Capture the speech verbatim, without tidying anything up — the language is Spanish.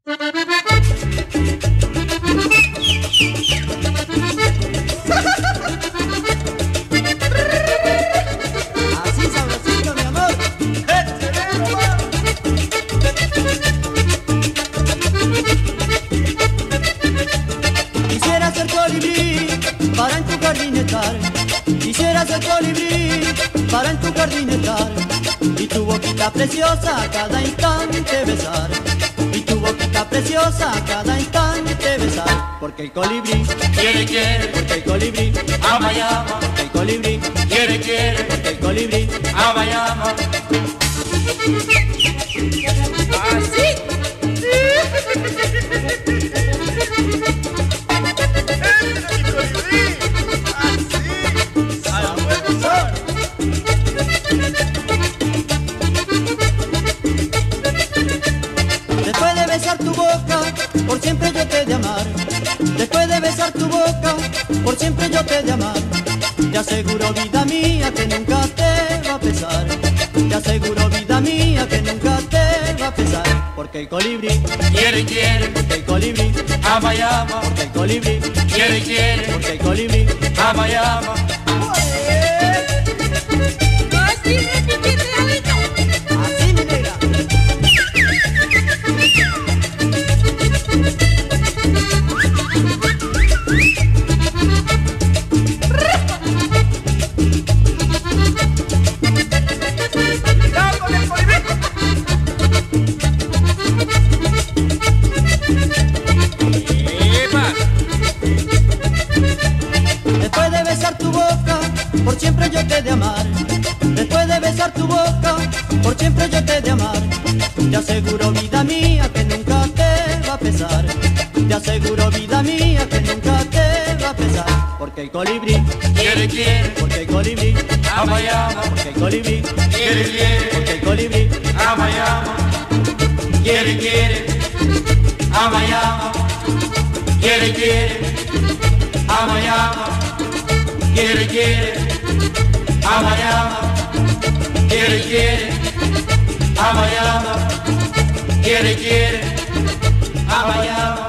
Así sabrosito, mi amor. Quisiera ser colibrí para en tu jardín estar. Quisiera ser colibrí para en tu jardín estar. Y tu boquita preciosa cada instante besar. Y tu boquita preciosa cada instante besar. Porque el colibrí quiere, quiere, porque el colibrí ama y ama, porque el colibrí quiere, quiere, porque el colibrí ama y ama. Así. Después de besar tu boca, por siempre yo te he de amar. Después de besar tu boca, por siempre yo te he de amar. Te aseguro, vida mía, que nunca te va a pesar. Te aseguro, vida mía, que nunca te va a pesar. Porque el colibrí Quiere, quiere, porque el colibrí ama y ama, porque el colibrí quiere, quiere, porque el colibrí ama y ama. Así, mi negra. Después de besar tu boca, por siempre yo te he de amar. Después de besar tu boca, por siempre yo te he de amar. Te aseguro, vida mía, que nunca te va a pesar. Te aseguro, vida mía, que nunca te va a pesar. Porque el colibrí Quiere, quiere, porque el colibrí ama y ama, porque el colibrí quiere, quiere, porque el colibrí ama y ama. Quiere, quiere, ama y ama. Quiere, quiere, ama y ama. Quiere, quiere, ama y ama. Quiere, quiere, ama y ama. Quiere, quiere, ama y ama.